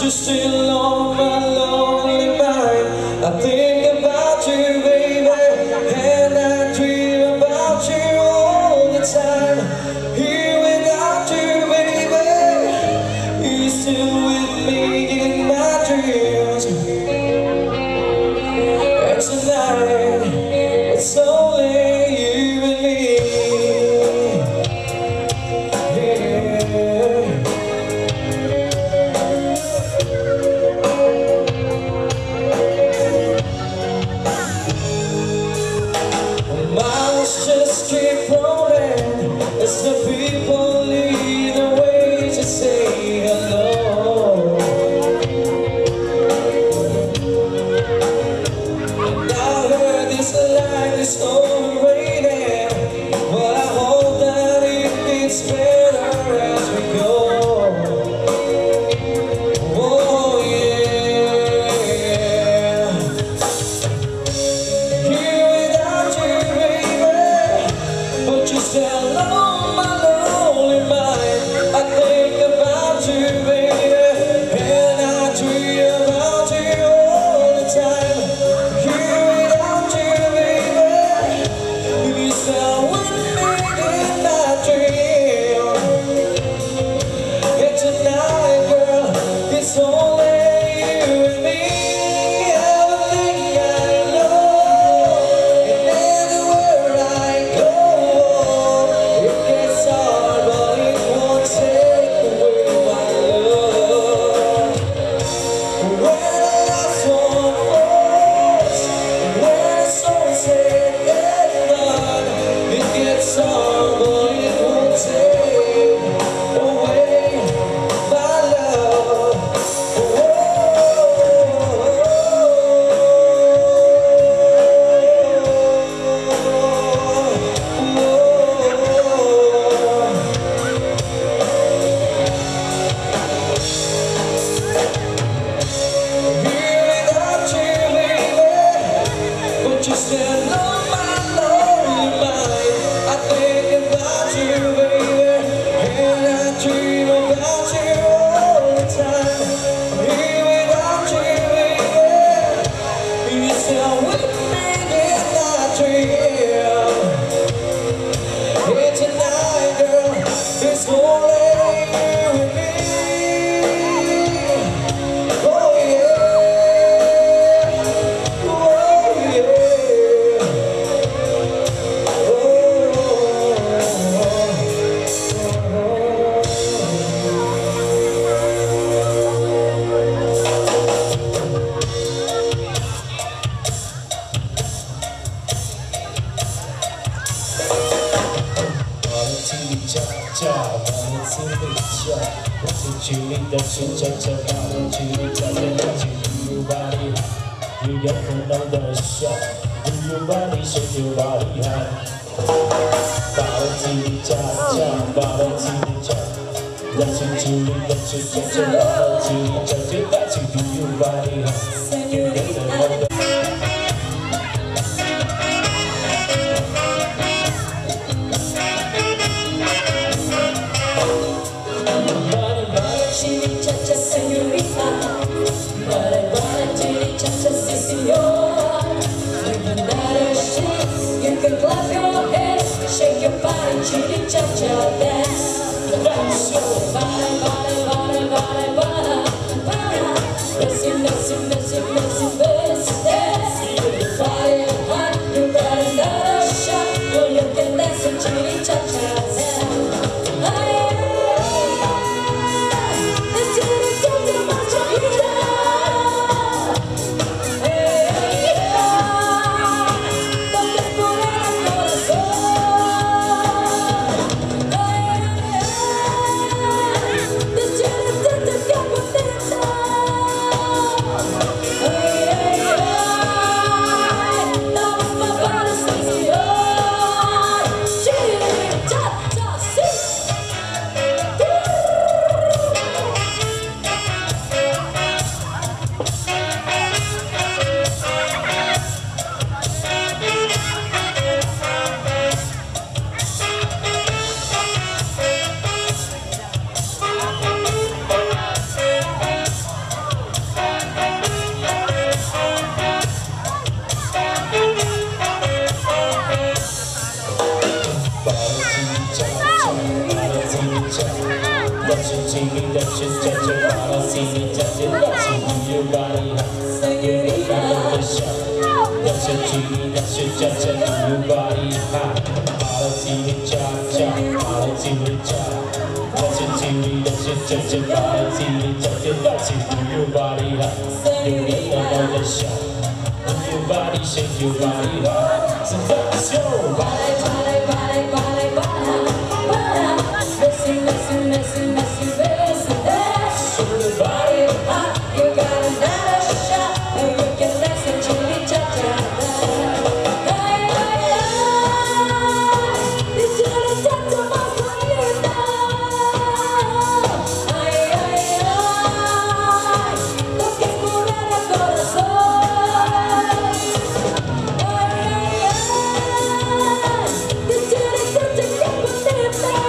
you're still on my lonely mind. I think about you, baby, and I dream about you all the time. Here without you, baby, you're still with me in my dreams. And tonight, it's only you and me. Miles just keep rolling as the people lead the way to say hello. And I heard this life is overrated, but I hope that it gets better as we go. Oh yeah. Here without you, but you're still on my lonely mind. I think about you, baby, and I dream about you all the time. Here without you, baby, you're still with me in my dream. And tonight, girl, it's only you and me. Everything I know, and everywhere I go, it gets hard, but it won't take away my love. When the last one falls, when the soul said goodnight, it gets hard, but it won't take away my love. But you're still on my lonely mind. I think about you, baby, and I dream about you all the time. Here without you, baby, you're still with me in my dream. And tonight, girl, it's only you and me. Oh yeah, oh yeah. You get another shot. Do your body, shake your body high. Bottle tea, cha cha, bottle tea, cha. That's it, Julie, that's it, cha cha, bottle tea, cha cha, that's it, do your body high. You get another. Shake your body, chitty cha cha dance. That's so body, body, body, body, body, body. Messy, messy, messy, messy, messy dance. Your body hot, you got another shot. Well, you can dance a chitty cha cha dance. The chitty cha cha cha cha. Dancing to me, dancing, dancing, follow to me, dancing, dancing, move your body hot. You make I love the show. Dancing to me, dancing, dancing, move your body hot. Follow to me, chop, chop, follow to me, chop. Dancing to me, dancing, dancing, follow to me, dancing, dancing, move your body hot. You make I love the show. Move your body, shake your body hot. So that's your body. Messy, messy, messy, messy, messy, that's your body hot. You got another shot, and you can dance and chili cha-cha. Hey, hey, hey, this chili cha-cha must be now. Ay, ay, ay, toques por el corazón. Ay, ay, ay, this chili cha-cha can't believe now.